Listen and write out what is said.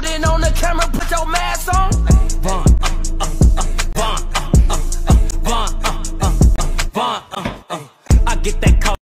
shooting on the camera, put your mask on. Vaughn, I get that call.